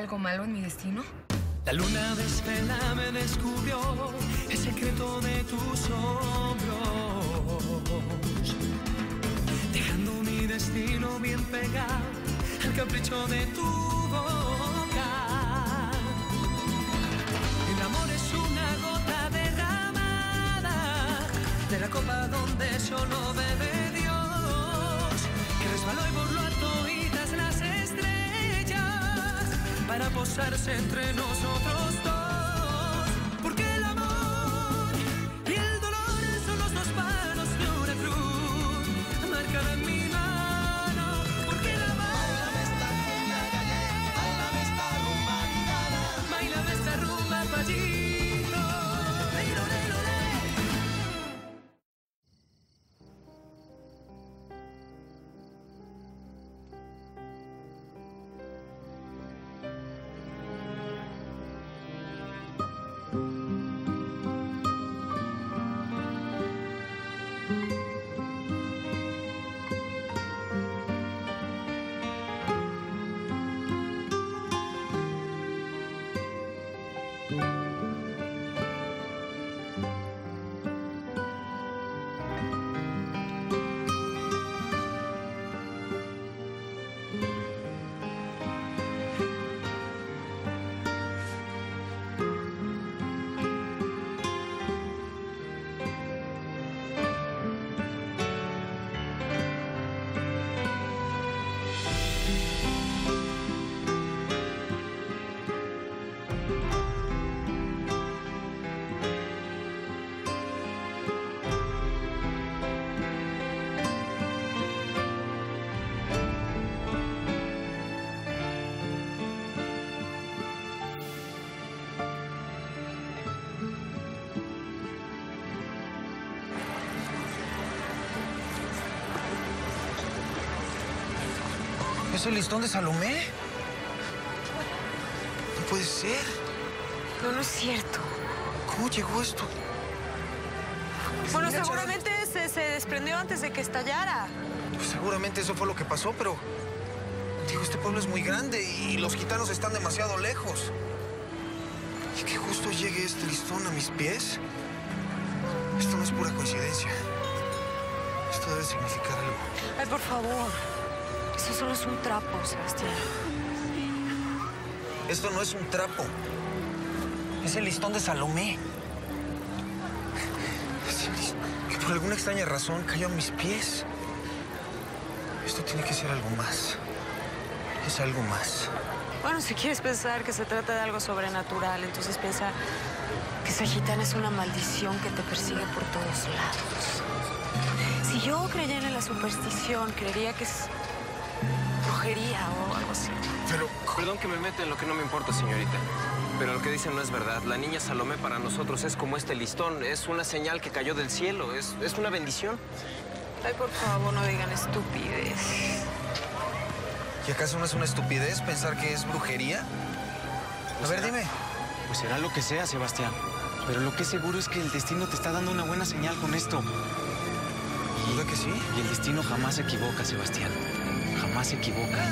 algo malo en mi destino? La luna desvela me descubrió el secreto de tus hombros, dejando mi destino bien pegado al capricho de tu boca. El amor es una gota derramada de la copa donde solo bebe Dios, que resbaló y por lo alto oídas las estrellas para posarse entre nosotros dos, porque el amor y el dolor son los dos palos de una cruz marcada en mi mano, porque el amor baila esta rumba payito, lero, lero, ¿Es el listón de Salomé? No puede ser. No, no es cierto. ¿Cómo llegó esto? Bueno, seguramente se desprendió antes de que estallara. Pues seguramente eso fue lo que pasó, pero... Digo, este pueblo es muy grande y los gitanos están demasiado lejos. Y que justo llegue este listón a mis pies. Esto no es pura coincidencia. Esto debe significar algo. Ay, por favor. Eso solo es un trapo, Sebastián. Esto no es un trapo. Es el listón de Salomé. Que por alguna extraña razón cayó a mis pies. Esto tiene que ser algo más. Es algo más. Bueno, si quieres pensar que se trata de algo sobrenatural, entonces piensa que esa gitana es una maldición que te persigue por todos lados. Si yo creyera en la superstición, creería que es brujería o algo así. Pero... Perdón que me meta en lo que no me importa, señorita. Pero lo que dicen no es verdad. La niña Salomé para nosotros es como este listón. Es una señal que cayó del cielo. Es una bendición. Ay, por favor, no digan estupidez. ¿Y acaso no es una estupidez pensar que es brujería? A ver, dime. Pues será lo que sea, Sebastián. Pero lo que es seguro es que el destino te está dando una buena señal con esto. ¿Duda que sí? Y el destino jamás se equivoca, Sebastián. Jamás se equivoca.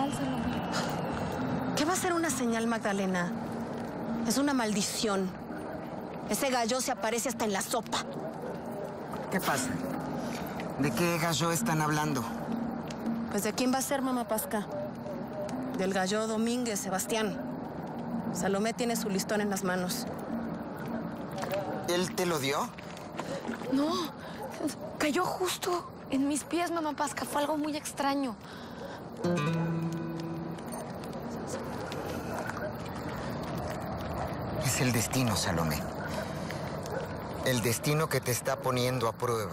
señal, Salomé. ¿Qué va a ser una señal, Magdalena? Es una maldición. Ese gallo se aparece hasta en la sopa. ¿Qué pasa? ¿De qué gallo están hablando? Pues ¿de quién va a ser, mamá Pasca? Del gallo Domínguez, Sebastián. Salomé tiene su listón en las manos. ¿Él te lo dio? No, cayó justo en mis pies, mamá Pasca. Fue algo muy extraño. Es el destino, Salomé. El destino que te está poniendo a prueba.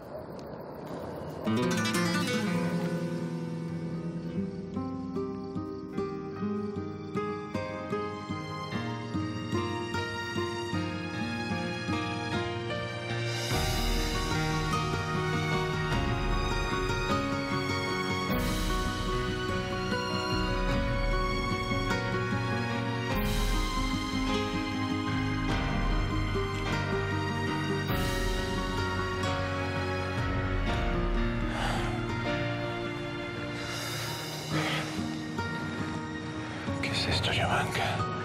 ¿Qué es esto, Jovanka?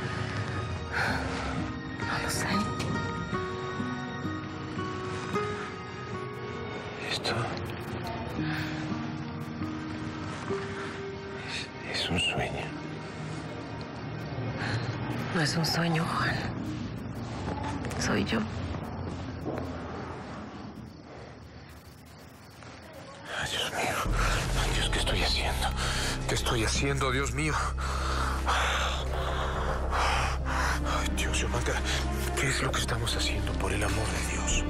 No lo sé. Esto... es un sueño. No es un sueño, Juan. Soy yo. Ay, Dios mío. Ay, Dios, ¿qué estoy haciendo? ¿Qué estoy haciendo, Dios mío? Ay, Dios, Jovanka, ¿qué es lo que estamos haciendo, por el amor de Dios?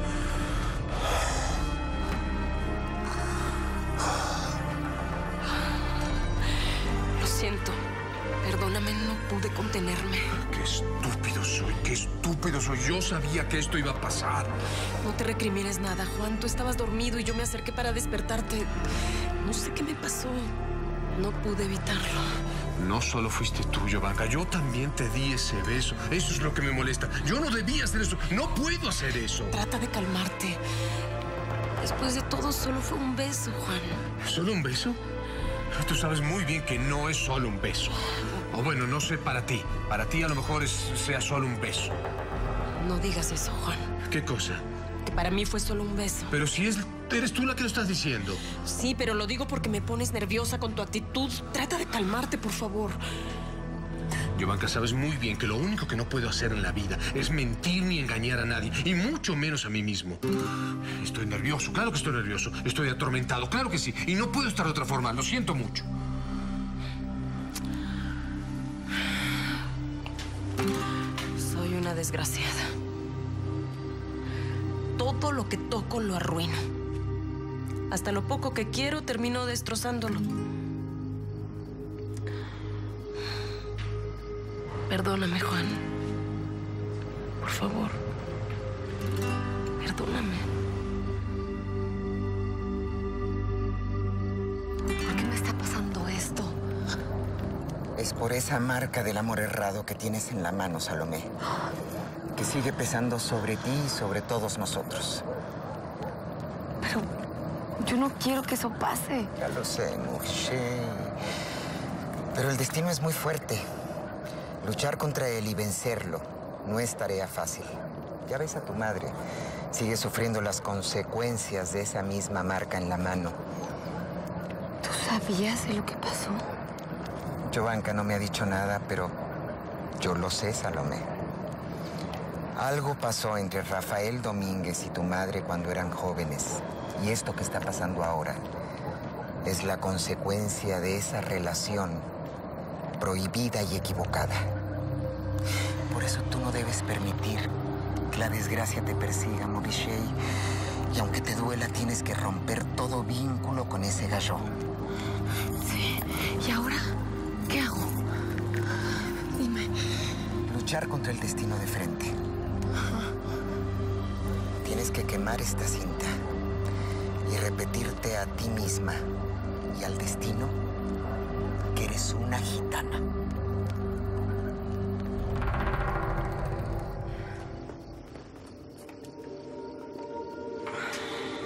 Lo siento. Perdóname, no pude contenerme. Qué estúpido soy, qué estúpido soy. Yo sabía que esto iba a pasar. No te recrimines nada, Juan. Tú estabas dormido y yo me acerqué para despertarte. No sé qué me pasó. No pude evitarlo. No solo fuiste tú, Jovanka, yo también te di ese beso. Eso es lo que me molesta. Yo no debía hacer eso. No puedo hacer eso. Trata de calmarte. Después de todo, solo fue un beso, Juan. ¿Solo un beso? Tú sabes muy bien que no es solo un beso. O bueno, no sé para ti. Para ti a lo mejor sea solo un beso. No digas eso, Juan. ¿Qué cosa? Que para mí fue solo un beso. Pero si eres tú la que lo estás diciendo. Sí, pero lo digo porque me pones nerviosa con tu actitud. Trata de calmarte, por favor. Jovanka, sabes muy bien que lo único que no puedo hacer en la vida es mentir ni engañar a nadie, y mucho menos a mí mismo. Estoy nervioso, claro que estoy nervioso. Estoy atormentado, claro que sí. Y no puedo estar de otra forma, lo siento mucho. Soy una desgraciada. Todo lo que toco lo arruino. Hasta lo poco que quiero termino destrozándolo. Perdóname, Juan. Por favor. Perdóname. ¿Por qué me está pasando esto? Es por esa marca del amor errado que tienes en la mano, Salomé. Que sigue pesando sobre ti y sobre todos nosotros. Pero yo no quiero que eso pase. Ya lo sé, Moshe. Pero el destino es muy fuerte. Luchar contra él y vencerlo no es tarea fácil. Ya ves a tu madre. Sigue sufriendo las consecuencias de esa misma marca en la mano. ¿Tú sabías de lo que pasó? Jovanka no me ha dicho nada, pero yo lo sé, Salomé. Algo pasó entre Rafael Domínguez y tu madre cuando eran jóvenes. Y esto que está pasando ahora es la consecuencia de esa relación prohibida y equivocada. Por eso tú no debes permitir que la desgracia te persiga, Morishey. Y aunque te duela, tienes que romper todo vínculo con ese gallo. Sí. ¿Y ahora qué hago? Dime. Luchar contra el destino de frente. Tienes que quemar esta cinta y repetirte a ti misma y al destino que eres una gitana.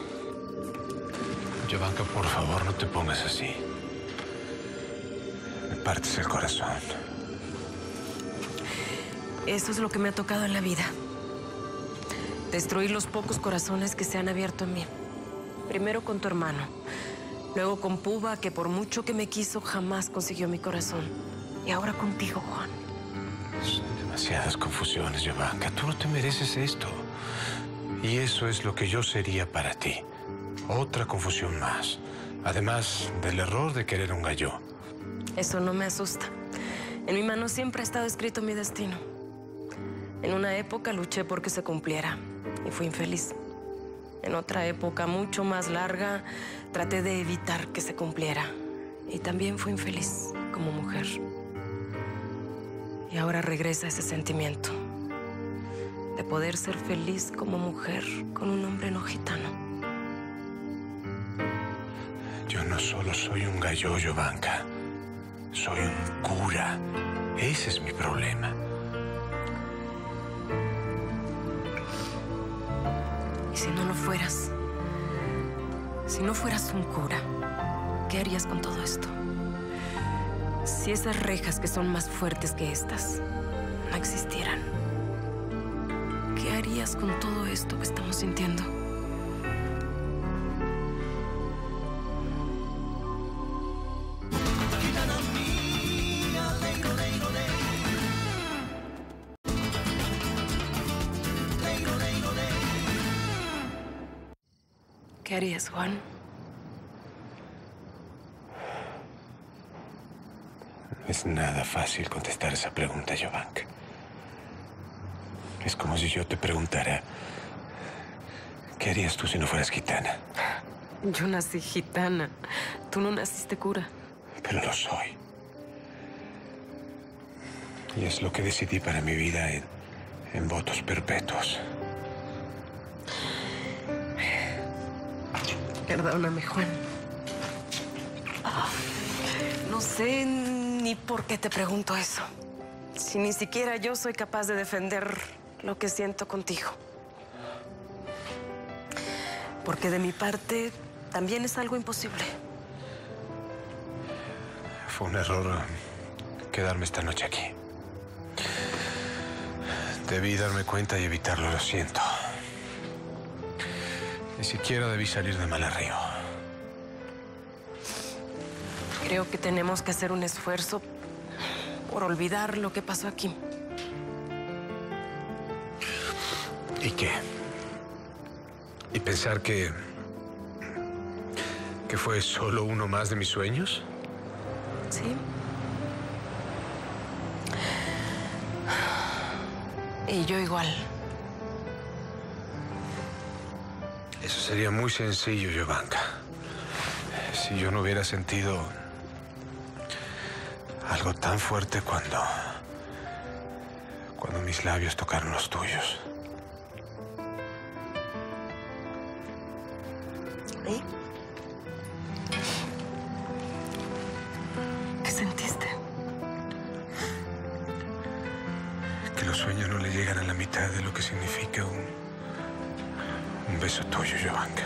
Jovanka, por favor, no te pongas así. partes el corazón. Eso es lo que me ha tocado en la vida. Destruir los pocos corazones que se han abierto en mí. Primero con tu hermano. Luego con Puba, que por mucho que me quiso, jamás consiguió mi corazón. Y ahora contigo, Juan. Son demasiadas confusiones, Jovanka. Tú no te mereces esto. Y eso es lo que yo sería para ti. Otra confusión más. Además del error de querer un gallo. Eso no me asusta. En mi mano siempre ha estado escrito mi destino. En una época luché por que se cumpliera y fui infeliz. En otra época mucho más larga traté de evitar que se cumpliera y también fui infeliz como mujer. Y ahora regresa ese sentimiento de poder ser feliz como mujer con un hombre no gitano. Yo no solo soy un gallo, Jovanka. Soy un cura. Ese es mi problema. ¿Y si no lo fueras? Si no fueras un cura, ¿qué harías con todo esto? Si esas rejas que son más fuertes que estas no existieran, ¿qué harías con todo esto que estamos sintiendo? ¿Qué harías, Juan? Es nada fácil contestar esa pregunta, Jovanka. Es como si yo te preguntara, ¿qué harías tú si no fueras gitana? Yo nací gitana. Tú no naciste cura. Pero lo soy. Y es lo que decidí para mi vida en votos perpetuos. Perdóname, Juan. No sé ni por qué te pregunto eso. Si ni siquiera yo soy capaz de defender lo que siento contigo. Porque de mi parte también es algo imposible. Fue un error quedarme esta noche aquí. Debí darme cuenta y evitarlo, lo siento. Ni siquiera debí salir de Malarrío. Creo que tenemos que hacer un esfuerzo por olvidar lo que pasó aquí. ¿Y qué? ¿Y pensar que fue solo uno más de mis sueños? Sí. Y yo igual. Eso sería muy sencillo, Jovanka. Si yo no hubiera sentido algo tan fuerte cuando mis labios tocaron los tuyos. ¿Y? ¿Qué sentiste? Que los sueños no le llegan a la mitad de lo que significa un beso tuyo, Jovanka.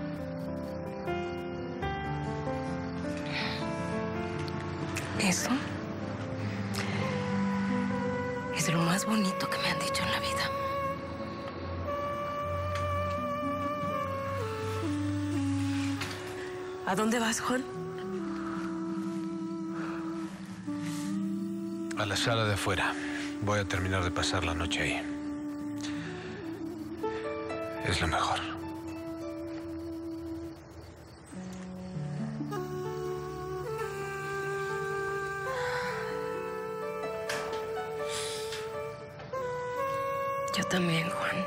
Eso es lo más bonito que me han dicho en la vida. ¿A dónde vas, Juan? A la sala de afuera. Voy a terminar de pasar la noche ahí. Es lo mejor. Yo también, Juan.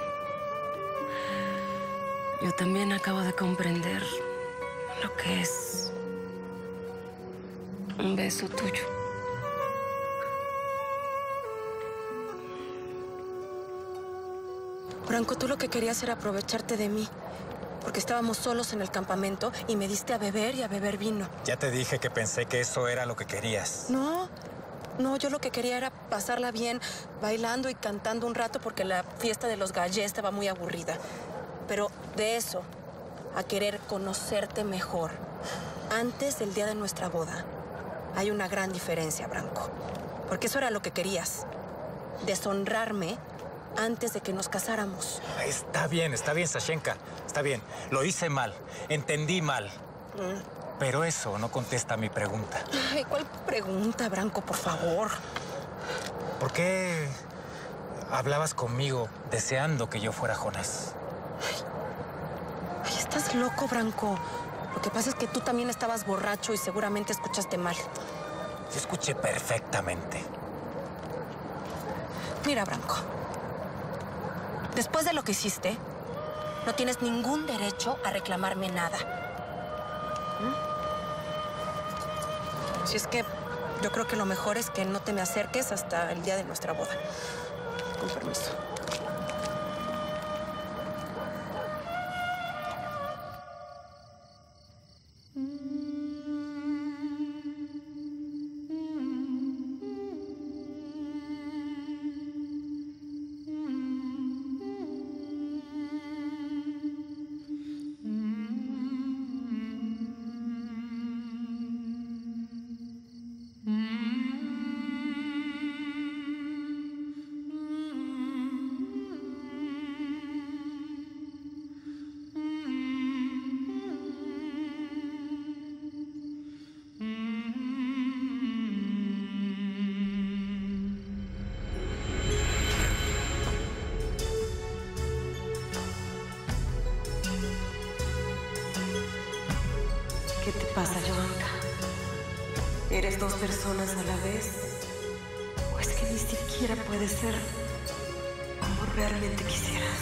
Yo también acabo de comprender lo que es un beso tuyo. Branco, tú lo que querías era aprovecharte de mí, porque estábamos solos en el campamento y me diste a beber y a beber vino. Ya te dije que pensé que eso era lo que querías. No, yo lo que quería era pasarla bien, bailando y cantando un rato porque la fiesta de los Gallés estaba muy aburrida. Pero de eso, a querer conocerte mejor, antes del día de nuestra boda, Hay una gran diferencia, Branco. Porque eso era lo que querías. Deshonrarme antes de que nos casáramos. Está bien, Sashenka. Está bien. Lo hice mal. Entendí mal. Pero eso no contesta a mi pregunta. Ay, ¿cuál pregunta, Branco, por favor? ¿Por qué hablabas conmigo deseando que yo fuera Jonás? Ay, estás loco, Branco. Lo que pasa es que tú también estabas borracho y seguramente escuchaste mal. Yo escuché perfectamente. Mira, Branco. Después de lo que hiciste, no tienes ningún derecho a reclamarme nada. Si es que yo creo que lo mejor es que no te me acerques hasta el día de nuestra boda. Con permiso. ¿Qué te pasa, Jovanka? ¿Eres dos personas a la vez? ¿O es que ni siquiera puede ser como realmente quisieras?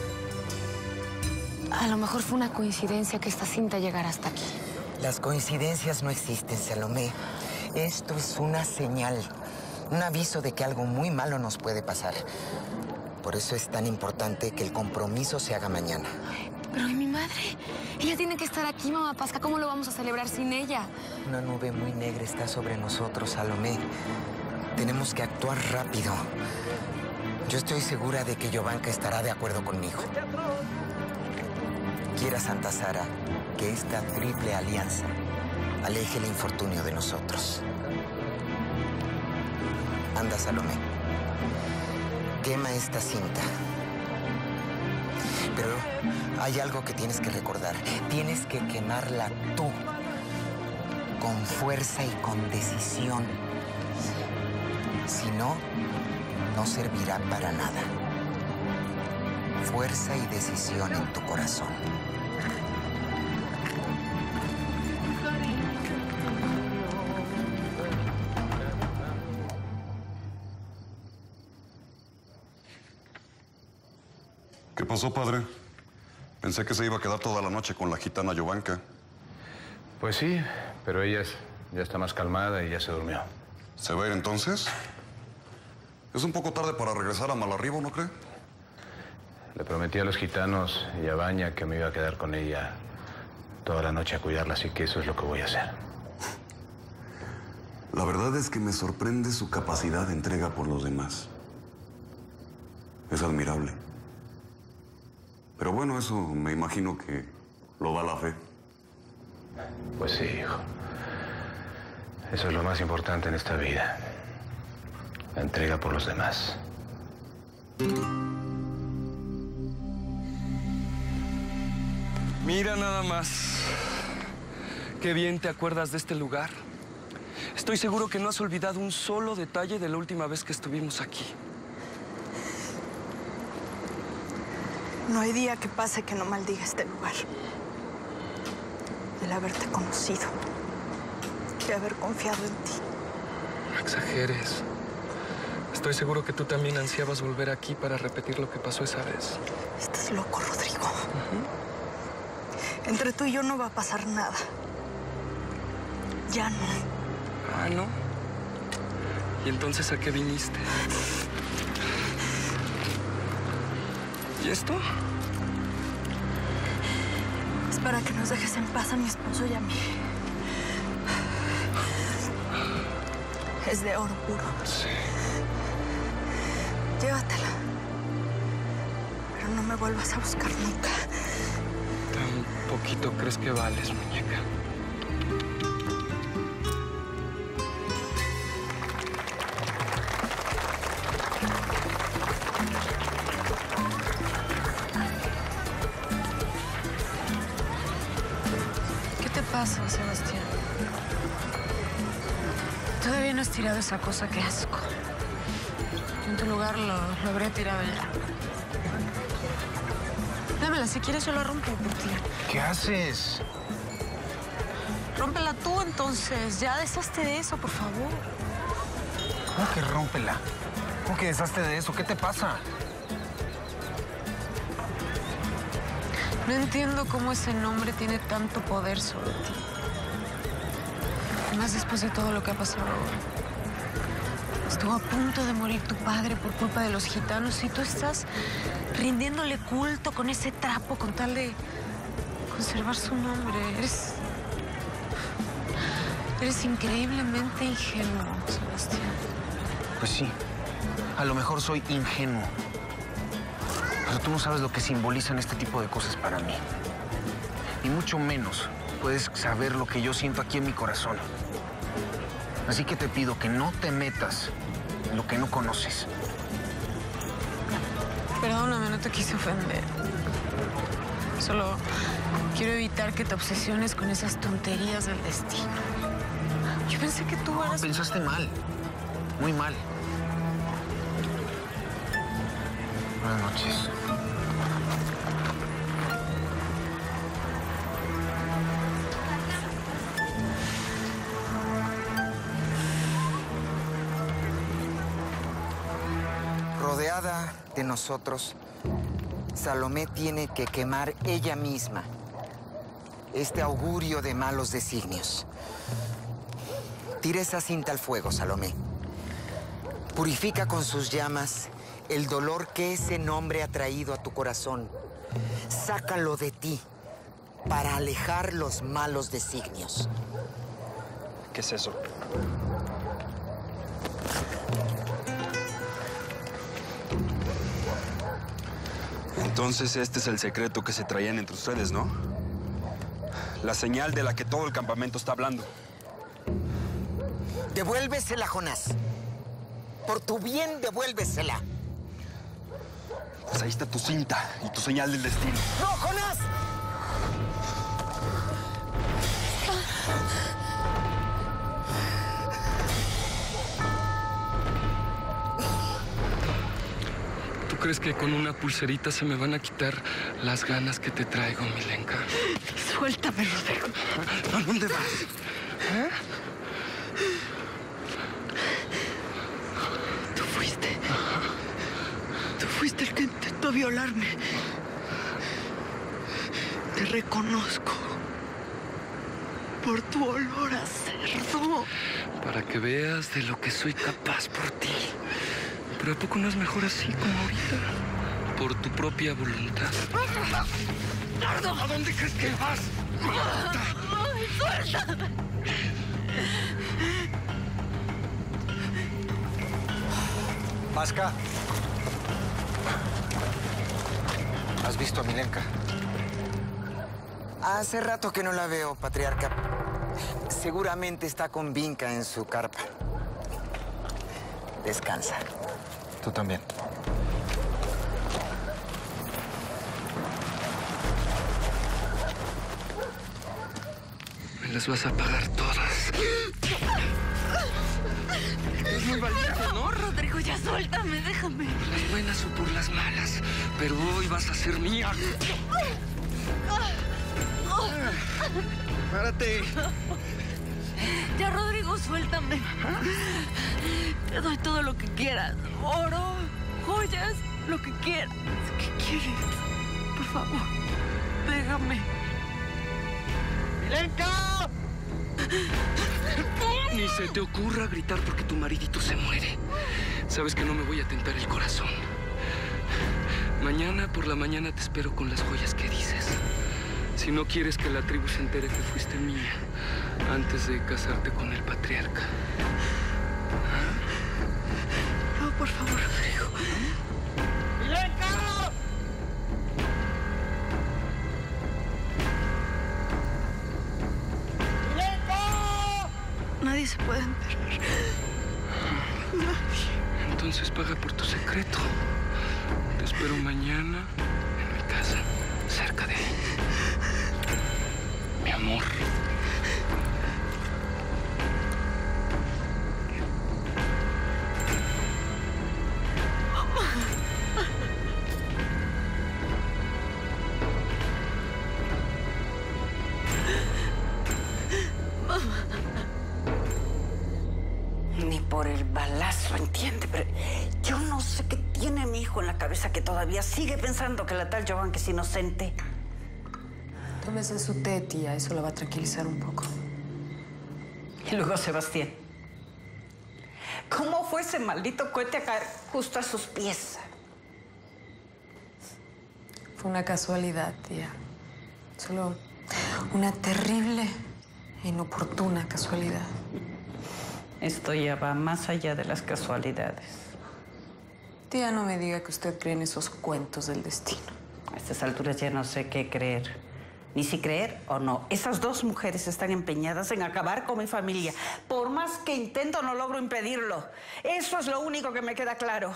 A lo mejor fue una coincidencia que esta cinta llegara hasta aquí. Las coincidencias no existen, Salomé. Esto es una señal, un aviso de que algo muy malo nos puede pasar. Por eso es tan importante que el compromiso se haga mañana. Pero ¿y mi madre? Ella tiene que estar aquí, mamá Pasca. ¿Cómo lo vamos a celebrar sin ella? Una nube muy negra está sobre nosotros, Salomé. Tenemos que actuar rápido. Yo estoy segura de que Jovanka estará de acuerdo conmigo. Quiera Santa Sara que esta triple alianza aleje el infortunio de nosotros. Anda, Salomé. Quema esta cinta. Pero hay algo que tienes que recordar. Tienes que quemarla tú. Con fuerza y con decisión. Si no, no servirá para nada. Fuerza y decisión en tu corazón. ¿Qué pasó, padre? Pensé que se iba a quedar toda la noche con la gitana Jovanka. Pues sí, pero ella ya está más calmada y ya se durmió. ¿Se va a ir entonces? Es un poco tarde para regresar a Malarribo, ¿no cree? Le prometí a los gitanos y a Baña que me iba a quedar con ella toda la noche a cuidarla, así que eso es lo que voy a hacer. La verdad es que me sorprende su capacidad de entrega por los demás. Es admirable. Pero bueno, eso me imagino que lo da la fe. Pues sí, hijo. Eso es lo más importante en esta vida. La entrega por los demás. Mira nada más. Qué bien te acuerdas de este lugar. Estoy seguro que no has olvidado un solo detalle de la última vez que estuvimos aquí. No hay día que pase que no maldiga este lugar. El haberte conocido. Y haber confiado en ti. No exageres. Estoy seguro que tú también ansiabas volver aquí para repetir lo que pasó esa vez. Estás loco, Rodrigo. Entre tú y yo no va a pasar nada. Ya no. Ah, ¿no? ¿Y entonces a qué viniste? ¿Y esto? Es para que nos dejes en paz a mi esposo y a mí. Es de oro puro. Sí. Llévatela. Pero no me vuelvas a buscar nunca. Tan poquito crees que vales, muñeca. pasa, Sebastián? Todavía no has tirado esa cosa, qué asco. En tu lugar lo habría tirado ya. Dámela, si quieres yo la rompo por ti. ¿Qué haces? Rómpela tú, entonces. Ya deshazte de eso, por favor. ¿Cómo que rómpela? ¿Cómo que deshazte de eso? ¿Qué te pasa? No entiendo cómo ese nombre tiene tanto poder sobre ti. Más después de todo lo que ha pasado ahora. Estuvo a punto de morir tu padre por culpa de los gitanos y tú estás rindiéndole culto con ese trapo con tal de conservar su nombre. Eres increíblemente ingenuo, Sebastián. Pues sí, a lo mejor soy ingenuo. Pero tú no sabes lo que simbolizan este tipo de cosas para mí. Y mucho menos puedes saber lo que yo siento aquí en mi corazón. Así que te pido que no te metas en lo que no conoces. Perdóname, no te quise ofender. Solo quiero evitar que te obsesiones con esas tonterías del destino. Yo pensé que tú eras... Pensaste mal. Muy mal. Buenas noches. Rodeada de nosotros, Salomé tiene que quemar ella misma este augurio de malos designios. Tira esa cinta al fuego, Salomé. Purifica con sus llamas el dolor que ese nombre ha traído a tu corazón. Sácalo de ti para alejar los malos designios. ¿Qué es eso? Entonces este es el secreto que se traían entre ustedes, ¿no? La señal de la que todo el campamento está hablando. Devuélvesela, Jonás. Por tu bien, devuélvesela. Pues ahí está tu cinta y tu señal del destino. ¡No, Jonás! ¿Tú crees que con una pulserita se me van a quitar las ganas que te traigo, Milenka? Suéltame, Rodrigo. ¿A dónde vas? ¿Eh? Tú fuiste el que intentó violarme. Te reconozco por tu olor a cerdo. Para que veas de lo que soy capaz por ti. Pero ¿a poco no es mejor así como ahorita? Por tu propia voluntad. ¿A dónde crees que vas? ¡Suéltame! Pasca. ¿Has visto a Milenka? Hace rato que no la veo, patriarca. Seguramente está con Vinca en su carpa. Descansa. Tú también. Me las vas a pagar todas. Es muy valiente, ¿no? Rodrigo, ya suéltame, déjame. Por las buenas o por las malas. Pero hoy vas a ser mía. ¡Párate! Ya, Rodrigo, suéltame. Te doy todo lo que quieras. Oro, joyas, lo que quieras. ¿Qué quieres? Por favor, déjame. ¡Milenka! Ni se te ocurra gritar porque tu maridito se muere. Sabes que no me voy a tentar el corazón. Mañana por la mañana te espero con las joyas que dices. Si no quieres que la tribu se entere que fuiste mía antes de casarte con el patriarca. No, por favor, Rodrigo. ¡Milenka! Nadie se puede enterar. Nadie. Entonces paga por tu secreto. Te espero mañana en mi casa, cerca de mi amor. no sé qué tiene mi hijo en la cabeza que todavía sigue pensando que la tal Jovanka es inocente. Tómese su té, tía. Eso la va a tranquilizar un poco. Y luego Sebastián. ¿Cómo fue ese maldito cohete a caer justo a sus pies? Fue una casualidad, tía. Solo una terrible e inoportuna casualidad. Esto ya va más allá de las casualidades. Tía, no me diga que usted cree en esos cuentos del destino. A estas alturas ya no sé qué creer. Ni si creer o no. Esas dos mujeres están empeñadas en acabar con mi familia. Por más que intento, no logro impedirlo. Eso es lo único que me queda claro.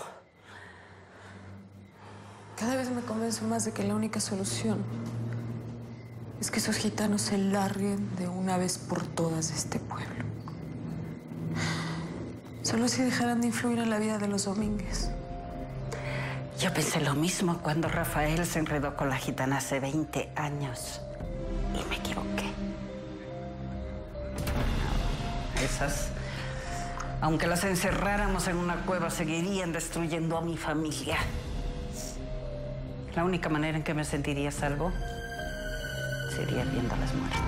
Cada vez me convenzo más de que la única solución es que esos gitanos se larguen de una vez por todas de este pueblo. Solo así dejarán de influir en la vida de los Domínguez. Yo pensé lo mismo cuando Rafael se enredó con la gitana hace 20 años. Y me equivoqué. Esas, aunque las encerráramos en una cueva, seguirían destruyendo a mi familia. La única manera en que me sentiría salvo sería viéndolas muertas.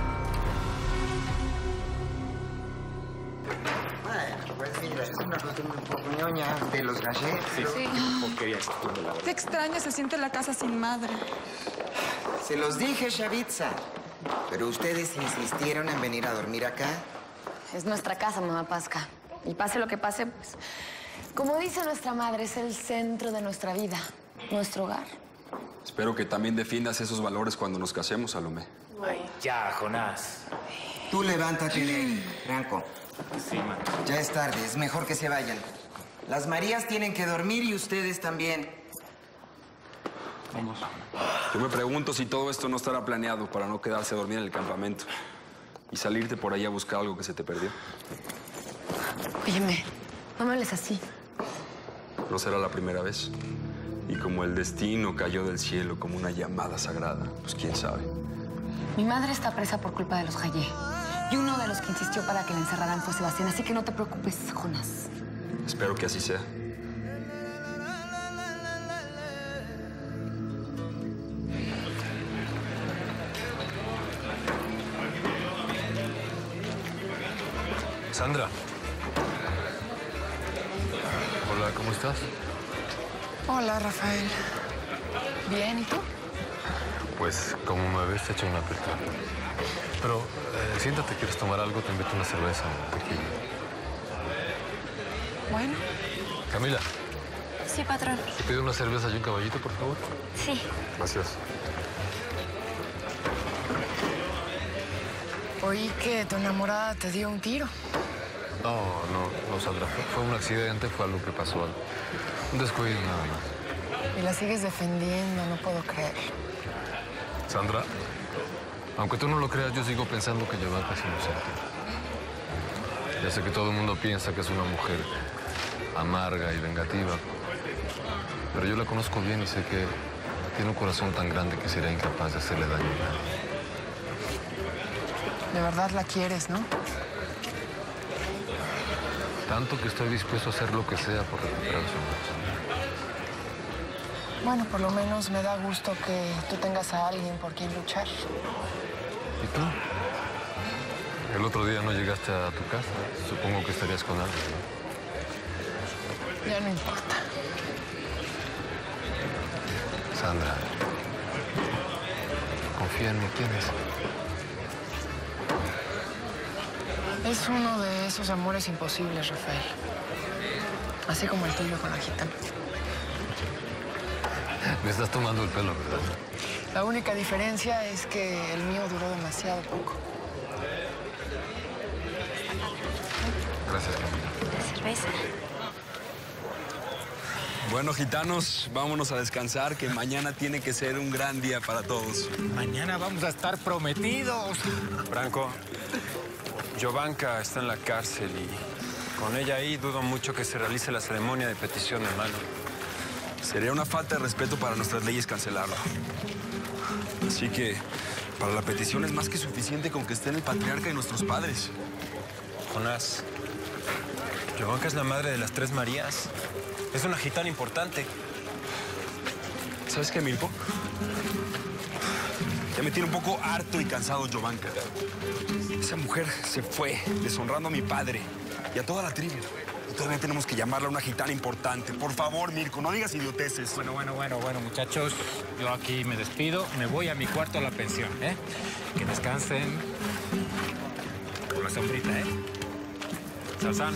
Bueno, pues mira, es una costumbre un poco ñoña de los gallegos. Sí. Qué extraño se siente la casa sin madre. Se los dije, Chavitza. Pero ustedes insistieron en venir a dormir acá. Es nuestra casa, mamá Pasca. Y pase lo que pase, pues, como dice nuestra madre, es el centro de nuestra vida, nuestro hogar. Espero que también defiendas esos valores cuando nos casemos, Salomé. Ay, ya, Jonás. Tú levántate de ahí, Franco. Sí, man. Ya es tarde, es mejor que se vayan. Las Marías tienen que dormir y ustedes también. Vamos. Yo me pregunto si todo esto no estará planeado para no quedarse a dormir en el campamento y salirte por ahí a buscar algo que se te perdió. Óyeme, no me hables así. No será la primera vez. Y como el destino cayó del cielo como una llamada sagrada, pues quién sabe. Mi madre está presa por culpa de los Jayé. Y uno de los que insistió para que la encerraran fue Sebastián, así que no te preocupes, Jonás. Espero que así sea. Sandra. Hola, ¿cómo estás? Hola, Rafael. Bien, ¿y tú? Pues, como me ves, te echo una apertura. Pero, siéntate, ¿quieres tomar algo? Te invito una cerveza o tequila. Bueno. Camila, Sí, patrón. ¿te pido una cerveza y un caballito, por favor? Sí. Gracias. Oí que tu enamorada te dio un tiro. No, Sandra. Fue un accidente, fue algo que pasó. Un descuido, nada más. Y la sigues defendiendo, no puedo creer. Sandra, aunque tú no lo creas, yo sigo pensando que Jovanka es inocente. Ya sé que todo el mundo piensa que es una mujer amarga y vengativa, pero yo la conozco bien y sé que tiene un corazón tan grande que será incapaz de hacerle daño a nadie. De verdad la quieres, ¿no? Tanto que estoy dispuesto a hacer lo que sea por recuperar su amor. Bueno, por lo menos me da gusto que tú tengas a alguien por quien luchar. ¿Y tú? El otro día no llegaste a tu casa. Supongo que estarías con alguien, ¿no? Ya no importa. Sandra, confía en mí. ¿Quién es? Es uno de esos amores imposibles, Rafael. Así como el tuyo con la gitana. Me estás tomando el pelo, ¿verdad? La única diferencia es que el mío duró demasiado poco. Gracias, Camila. Cerveza. Bueno, gitanos, vámonos a descansar, que mañana tiene que ser un gran día para todos. Mañana vamos a estar prometidos. Franco, Jovanka está en la cárcel y con ella ahí dudo mucho que se realice la ceremonia de petición de mano. Sería una falta de respeto para nuestras leyes cancelarlo. Así que, para la petición es más que suficiente con que esté en el patriarca y nuestros padres. Jonás, Jovanka es la madre de las 3 Marías. Es una gitana importante. ¿Sabes qué, Mirko? Ya me tiene un poco harto y cansado Jovanka. Esa mujer se fue deshonrando a mi padre y a toda la tribu. Y todavía tenemos que llamarla una gitana importante. Por favor, Mirko, no digas idioteces. Bueno, muchachos. Yo aquí me despido. Me voy a mi cuarto a la pensión, ¿eh? Que descansen. Por la sombrita, ¿eh? Salsan.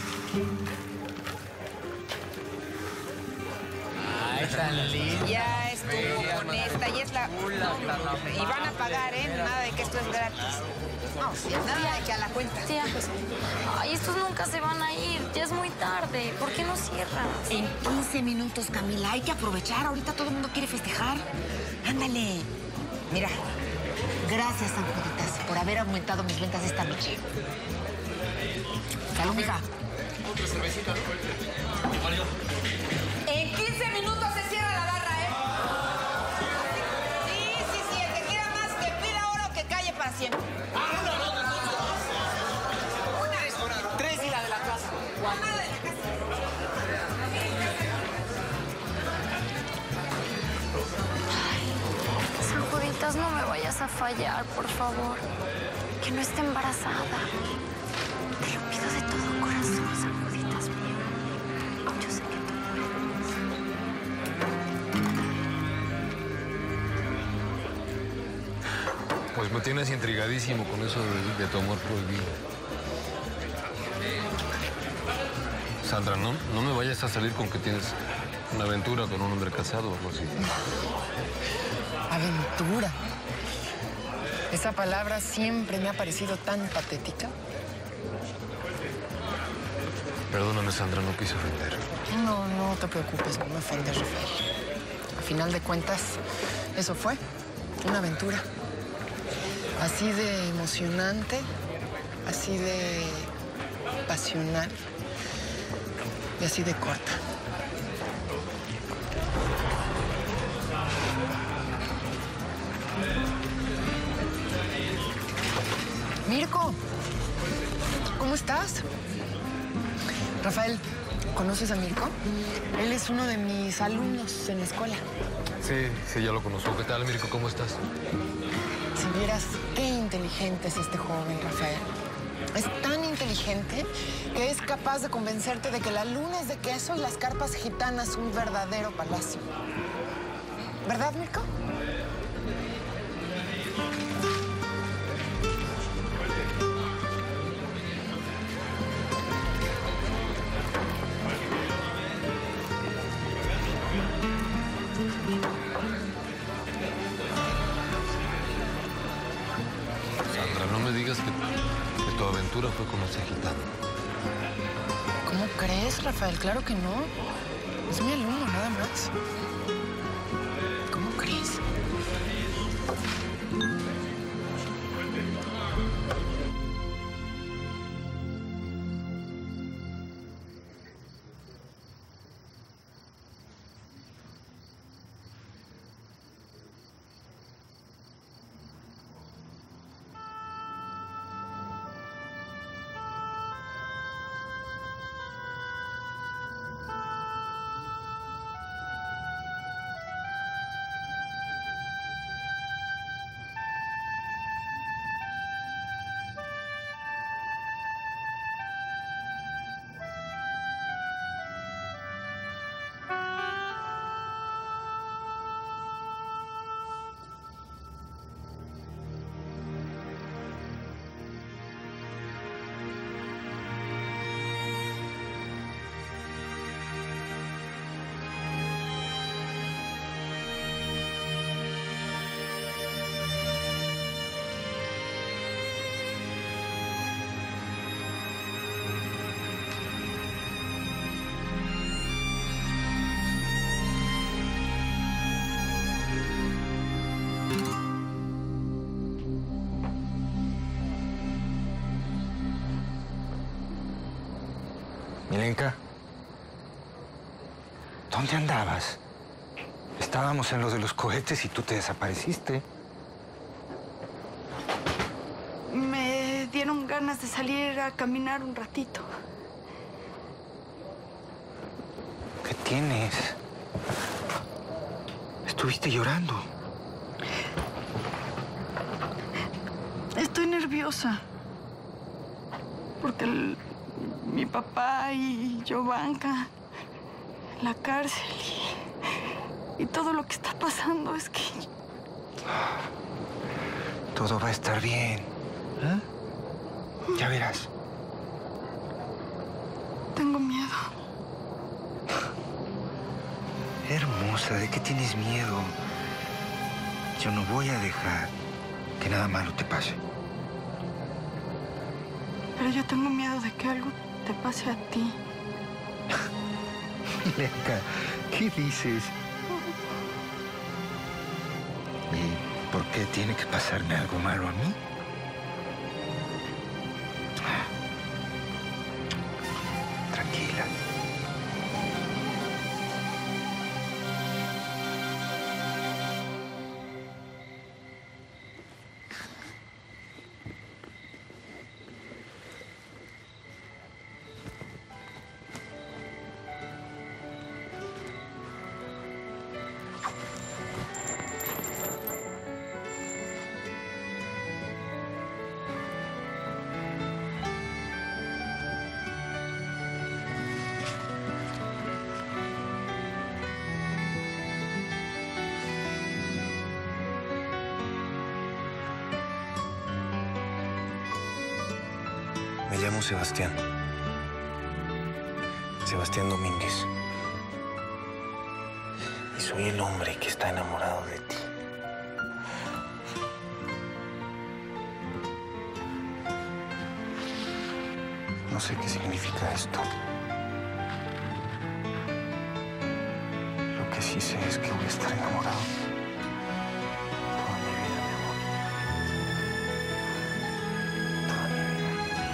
Ay, tan linda. Ya estuvo con esta y es la... Y van a pagar, ¿eh? Nada de que esto es gratis. No, sí, nada de que a la cuenta. Tía, ay, estos nunca se van a ir. Ya es muy tarde. ¿Por qué no cierras? En 15 minutos, Camila. Hay que aprovechar. Ahorita todo el mundo quiere festejar. Ándale. Mira, gracias, San Juditas, por haber aumentado mis ventas esta noche. Salud, mija. Otra cervecita, ¿no? En 15 minutos se cierra la barra, ¿eh? Sí. El que quiera más, que pida oro, que calle para siempre. Una vez. 3 y la de la casa. Una de la casa. San Juditas, no me vayas a fallar, por favor. Que no esté embarazada. Te lo pido de todo corazón, San Juditas mío. Yo sé que tú puedes. Pues me tienes intrigadísimo con eso de tu amor prohibido. Sandra, no me vayas a salir con que tienes una aventura con un hombre casado o algo así. Aventura. Esa palabra siempre me ha parecido tan patética. Perdóname, Sandra, no quise ofender. No te preocupes, no me ofendes, Rafael. A final de cuentas, eso fue una aventura. Así de emocionante, así de pasional y así de corta. Mirko, ¿cómo estás? Rafael, ¿conoces a Mirko? Él es uno de mis alumnos en la escuela. Sí, ya lo conozco. ¿Qué tal, Mirko? ¿Cómo estás? Si vieras qué inteligente es este joven, Rafael. Es tan inteligente que es capaz de convencerte de que la luna es de queso y las carpas gitanas un verdadero palacio. ¿Verdad, Mirko? Sandra, no me digas que tu aventura fue con ese gitano. ¿Cómo crees, Rafael? Claro que no. Es mi alumno, nada más. ¿Cómo crees? Milenka, ¿dónde andabas? Estábamos en lo de los cohetes y tú te desapareciste. Me dieron ganas de salir a caminar un ratito. ¿Qué tienes? Estuviste llorando. Estoy nerviosa. Porque mi papá y Jovanka en la cárcel y todo lo que está pasando es que... Todo va a estar bien. ¿Eh? Ya verás. Tengo miedo. Hermosa, ¿de qué tienes miedo? Yo no voy a dejar que nada malo te pase. Pero yo tengo miedo de que algo te pase a ti. Milenka, ¿qué dices? ¿Y por qué tiene que pasarme algo malo a mí? Tranquila. Me llamo Sebastián. Sebastián Domínguez. Y soy el hombre que está enamorado de ti. No sé qué significa esto. Lo que sí sé es que voy a estar enamorado toda mi vida, mi amor. Toda mi vida.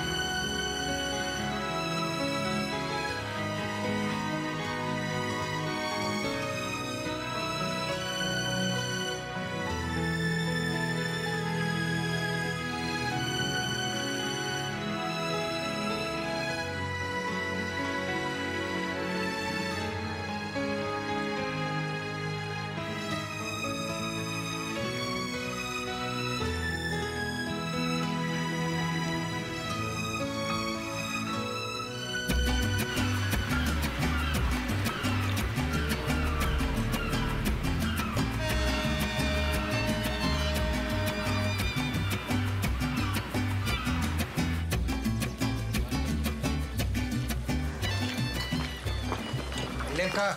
Milenka.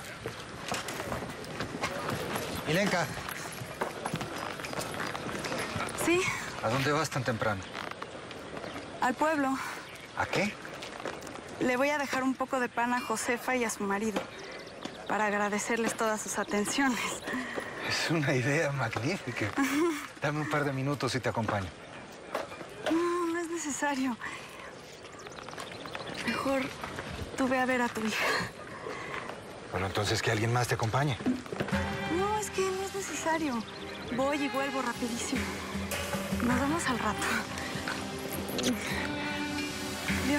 Milenka. ¿Sí? ¿A dónde vas tan temprano? Al pueblo. ¿A qué? Le voy a dejar un poco de pan a Josefa y a su marido para agradecerles todas sus atenciones. Es una idea magnífica. Dame un par de minutos y te acompaño. No, no es necesario. Mejor tú ve a ver a tu hija. Bueno, entonces que alguien más te acompañe. No, es que no es necesario. Voy y vuelvo rapidísimo. Nos vemos al rato. Adiós.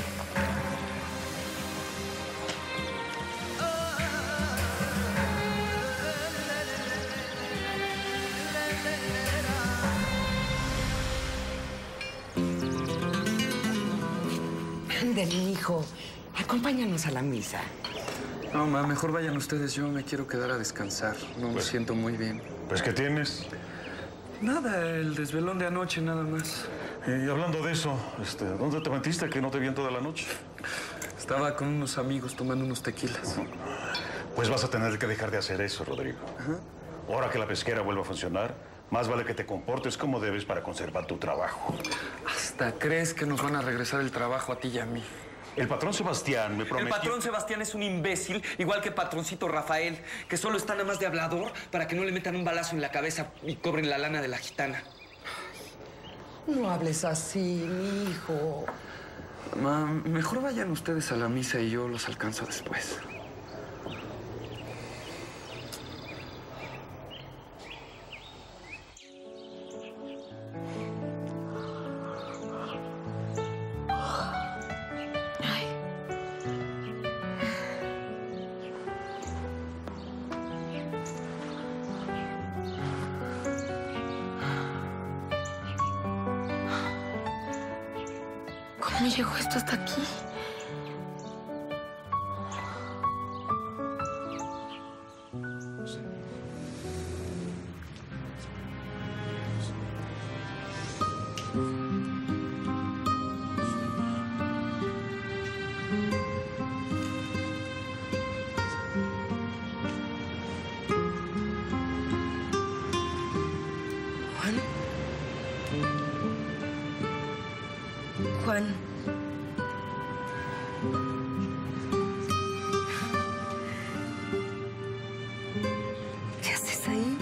Ándale, hijo. Acompáñanos a la misa. No, ma, mejor vayan ustedes. Yo me quiero quedar a descansar. No me siento muy bien. Pues, ¿qué tienes? Nada, el desvelón de anoche, nada más. Y hablando de eso, ¿dónde te metiste que no te vi en toda la noche? Estaba con unos amigos tomando unos tequilas. Pues vas a tener que dejar de hacer eso, Rodrigo. Ahora que la pesquera vuelva a funcionar, más vale que te comportes como debes para conservar tu trabajo. ¿Hasta crees que nos van a regresar el trabajo a ti y a mí? El patrón Sebastián me prometió... El patrón Sebastián es un imbécil, igual que patroncito Rafael, que solo está nada más de hablador para que no le metan un balazo en la cabeza y cobren la lana de la gitana. No hables así, mi hijo. Ma, mejor vayan ustedes a la misa y yo los alcanzo después. ¿Cómo llegó esto hasta aquí? Juan. ¿Qué haces ahí?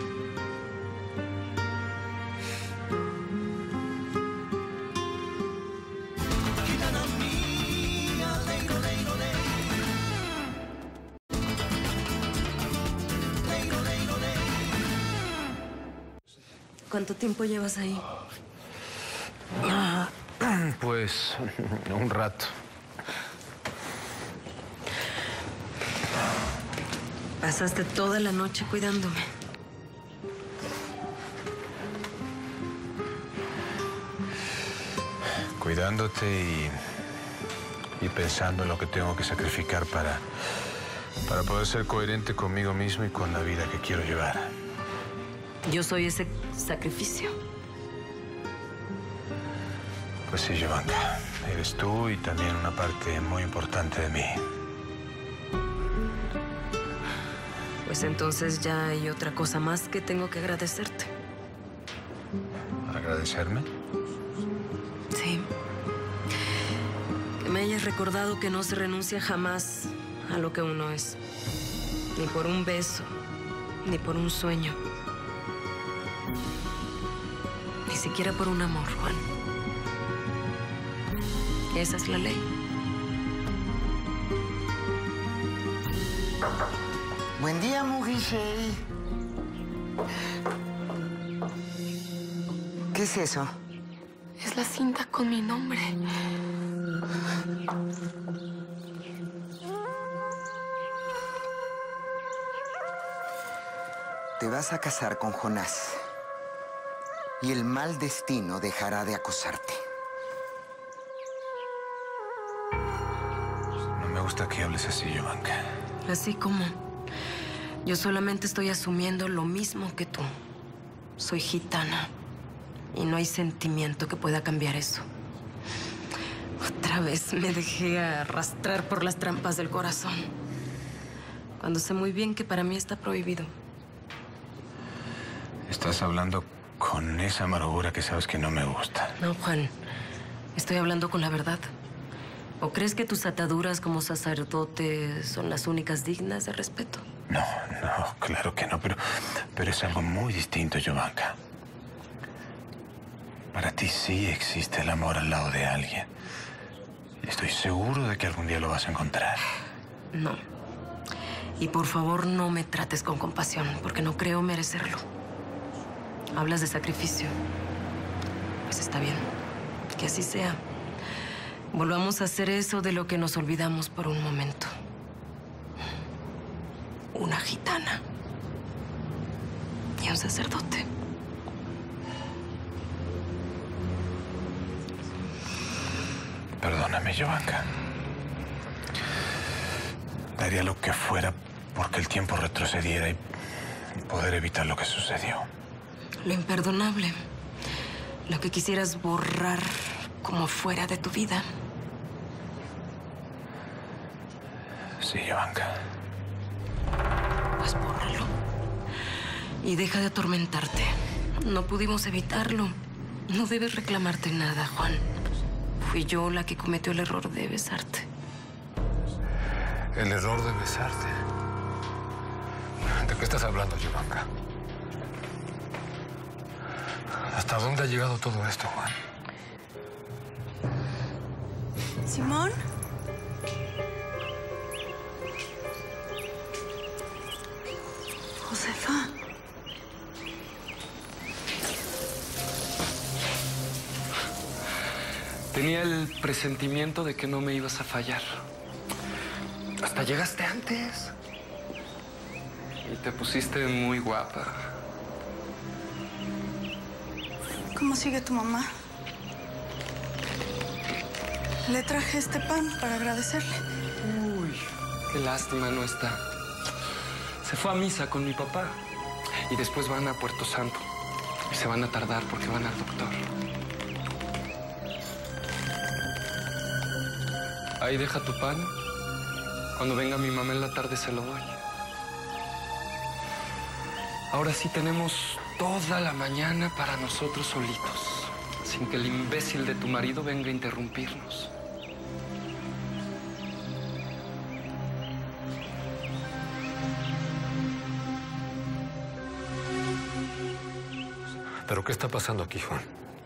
¿Cuánto tiempo llevas ahí? Pues un rato. Pasaste toda la noche cuidándome. Cuidándote y pensando en lo que tengo que sacrificar para poder ser coherente conmigo mismo y con la vida que quiero llevar. Yo soy ese sacrificio. Pues sí, Jovanka. Eres tú y también una parte muy importante de mí. Pues entonces ya hay otra cosa más que tengo que agradecerte. ¿Agradecerme? Sí. Que me hayas recordado que no se renuncia jamás a lo que uno es. Ni por un beso, ni por un sueño. Ni siquiera por un amor, Juan. Esa es la ley. Buen día, Mugishei. ¿Qué es eso? Es la cinta con mi nombre. Te vas a casar con Jonás. Y el mal destino dejará de acosarte. No me gusta que hables así, Jovanka. Así como yo solamente estoy asumiendo lo mismo que tú. Soy gitana y no hay sentimiento que pueda cambiar eso. Otra vez me dejé arrastrar por las trampas del corazón, cuando sé muy bien que para mí está prohibido. Estás hablando con esa amargura que sabes que no me gusta. No, Juan. Estoy hablando con la verdad. ¿O crees que tus ataduras como sacerdote son las únicas dignas de respeto? No, claro que no, pero es algo muy distinto, Jovanka. Para ti sí existe el amor al lado de alguien. Y estoy seguro de que algún día lo vas a encontrar. No. Y por favor, no me trates con compasión, porque no creo merecerlo. Hablas de sacrificio. Pues está bien. Que así sea. Volvamos a hacer eso de lo que nos olvidamos por un momento. Una gitana. Y un sacerdote. Perdóname, Jovanka. Daría lo que fuera porque el tiempo retrocediera y poder evitar lo que sucedió. Lo imperdonable. Lo que quisieras borrar como fuera de tu vida. Sí, Jovanka. Pues bórralo. Y deja de atormentarte. No pudimos evitarlo. No debes reclamarte nada, Juan. Fui yo la que cometió el error de besarte. ¿El error de besarte? ¿De qué estás hablando, Jovanka? ¿Hasta dónde ha llegado todo esto, Juan? ¿Simón? Josefa. Tenía el presentimiento de que no me ibas a fallar. Hasta llegaste antes. Y te pusiste muy guapa. ¿Cómo sigue tu mamá? Le traje este pan para agradecerle. Uy, qué lástima no está. Se fue a misa con mi papá y después van a Puerto Santo. Y se van a tardar porque van al doctor. Ahí deja tu pan. Cuando venga mi mamá en la tarde se lo doy. Ahora sí tenemos toda la mañana para nosotros solitos, sin que el imbécil de tu marido venga a interrumpirnos. ¿Pero qué está pasando aquí, Juan?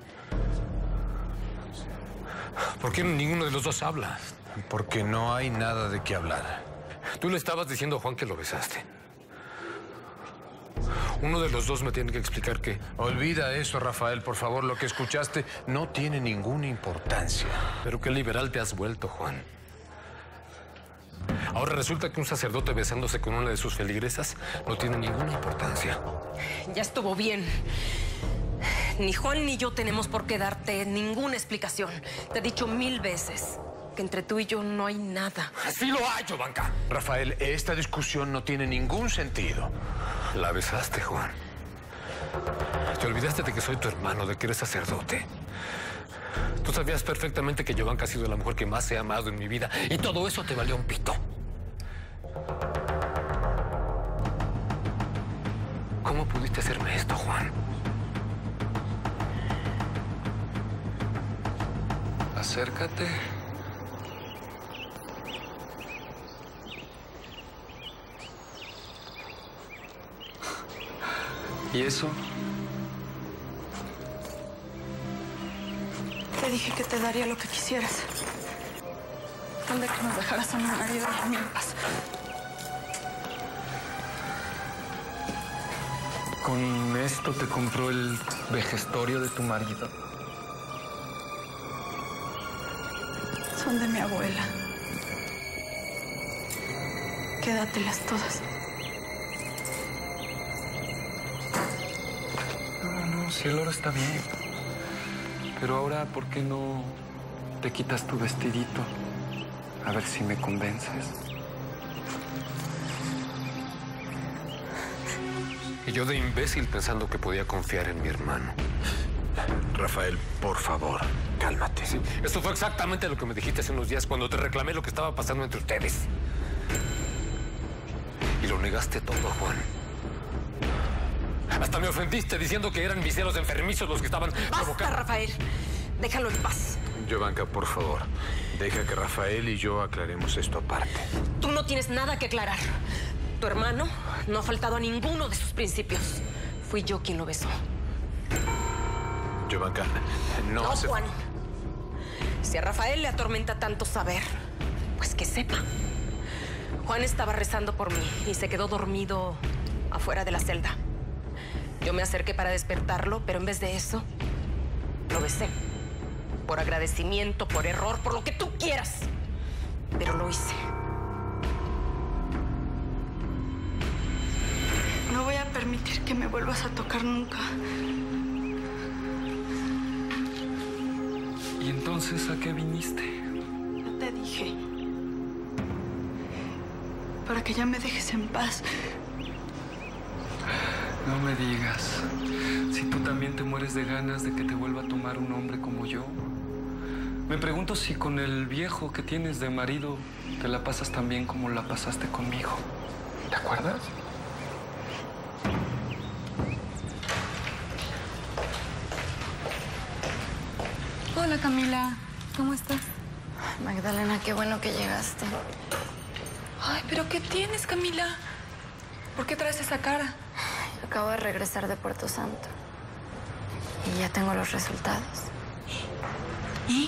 ¿Por qué ninguno de los dos habla? Porque no hay nada de qué hablar. Tú le estabas diciendo a Juan que lo besaste. Uno de los dos me tiene que explicar qué. Olvida eso, Rafael, por favor. Lo que escuchaste no tiene ninguna importancia. Pero qué liberal te has vuelto, Juan. Ahora resulta que un sacerdote besándose con una de sus feligresas no tiene ninguna importancia. Ya estuvo bien. Ni Juan ni yo tenemos por qué darte ninguna explicación. Te he dicho 1000 veces que entre tú y yo no hay nada. ¡Sí lo hay, Jovanka! Rafael, esta discusión no tiene ningún sentido. La besaste, Juan. Te olvidaste de que soy tu hermano, de que eres sacerdote. Tú sabías perfectamente que Jovanka ha sido la mujer que más he amado en mi vida y todo eso te valió un pito. ¿Cómo pudiste hacerme esto, Juan? Acércate. ¿Y eso? Te dije que te daría lo que quisieras. Tal de que nos dejaras a mi marido y a mí en paz. ¿Con esto te compró el vejestorio de tu marido? Son de mi abuela. Quédatelas todas. No, si el oro está bien. Pero ahora, ¿por qué no te quitas tu vestidito? A ver si me convences. Y yo de imbécil pensando que podía confiar en mi hermano. Rafael, por favor, cálmate. Sí, esto fue exactamente lo que me dijiste hace unos días cuando te reclamé lo que estaba pasando entre ustedes. Y lo negaste todo, Juan. Hasta me ofendiste diciendo que eran mis celos enfermizos los que estaban provocando. ¡Basta, Rafael! Déjalo en paz. Jovanka, por favor, deja que Rafael y yo aclaremos esto aparte. Tú no tienes nada que aclarar. Tu hermano no ha faltado a ninguno de sus principios. Fui yo quien lo besó. Jovanka, no No, Juan. Si a Rafael le atormenta tanto saber, pues que sepa. Juan estaba rezando por mí y se quedó dormido afuera de la celda. Yo me acerqué para despertarlo, pero en vez de eso, lo besé. Por agradecimiento, por error, por lo que tú quieras. Pero lo hice. No voy a permitir que me vuelvas a tocar nunca. ¿Y entonces a qué viniste? Ya te dije. Para que ya me dejes en paz. No me digas. Si tú también te mueres de ganas de que te vuelva a tomar un hombre como yo. Me pregunto si con el viejo que tienes de marido te la pasas tan bien como la pasaste conmigo. ¿Te acuerdas? Hola, Camila. ¿Cómo estás? Magdalena, qué bueno que llegaste. Ay, ¿pero qué tienes, Camila? ¿Por qué traes esa cara? Acabo de regresar de Puerto Santo. Y ya tengo los resultados. ¿Y?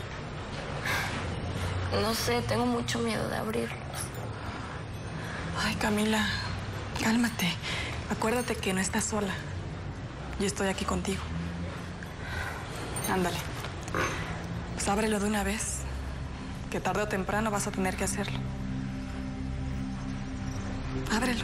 No sé, tengo mucho miedo de abrirlos. Ay, Camila, cálmate. Acuérdate que no estás sola. Yo estoy aquí contigo. Ándale. Pues ábrelo de una vez. Que tarde o temprano vas a tener que hacerlo. Ábrelo.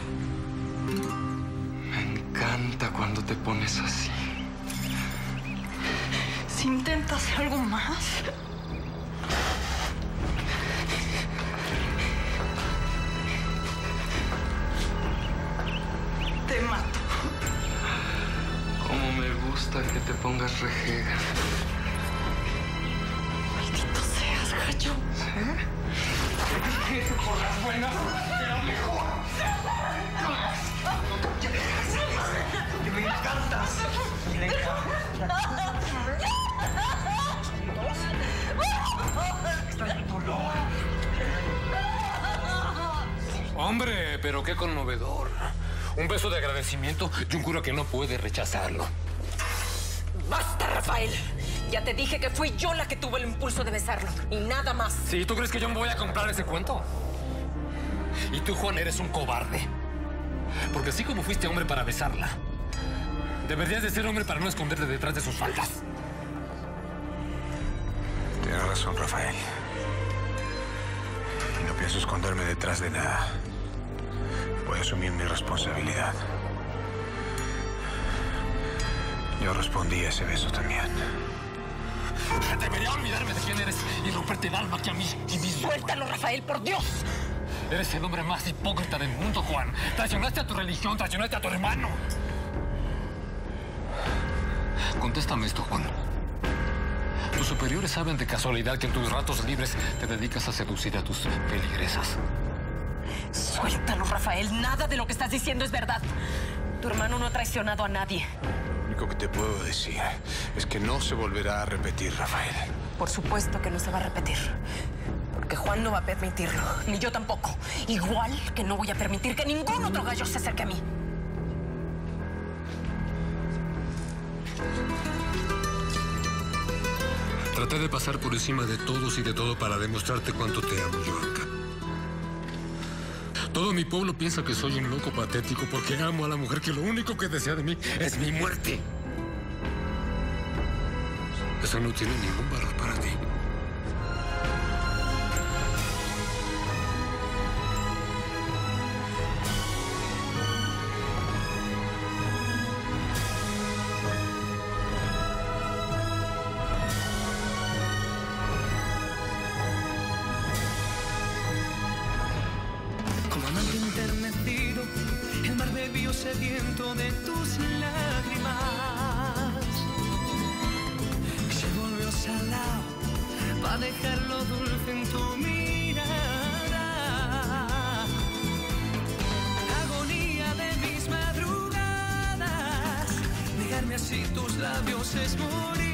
Me encanta cuando te pones así. Si intentas algo más, mato. Cómo me gusta que te pongas rejega. Maldito seas, gacho. ¿Qué? Por las buenas era mejor. Me encantas. Hombre, pero qué conmovedor. Un beso de agradecimiento y un cura que no puede rechazarlo. ¡Basta, Rafael! Ya te dije que fui yo la que tuvo el impulso de besarlo. Y nada más. Sí, ¿tú crees que yo me voy a comprar ese cuento? Y tú, Juan, eres un cobarde. Porque así como fuiste hombre para besarla, deberías de ser hombre para no esconderte detrás de sus faldas. Tienes razón, Rafael. Y no pienso esconderme detrás de nada. Voy a asumir mi responsabilidad. Yo respondí a ese beso también. Debería olvidarme de quién eres y romperte el alma que a mí mismo. ¡Suéltalo, Rafael, por Dios! Eres el hombre más hipócrita del mundo, Juan. Traicionaste a tu religión, traicionaste a tu hermano. Contéstame esto, Juan. Tus superiores saben de casualidad que en tus ratos libres te dedicas a seducir a tus feligresas. Suéltalo, Rafael. Nada de lo que estás diciendo es verdad. Tu hermano no ha traicionado a nadie. Lo único que te puedo decir es que no se volverá a repetir, Rafael. Por supuesto que no se va a repetir. Porque Juan no va a permitirlo. Ni yo tampoco. Igual que no voy a permitir que ningún otro gallo se acerque a mí. Traté de pasar por encima de todos y de todo para demostrarte cuánto te amo, Joanka. Todo mi pueblo piensa que soy un loco patético porque amo a la mujer que lo único que desea de mí es mi muerte. Eso no tiene ningún valor para ti. Como amante enternecido, el mar bebió sediento de tus lágrimas. Se volvió salado para dejarlo dulce en tu mirada. Agonía de mis madrugadas, dejarme así tus labios es morir.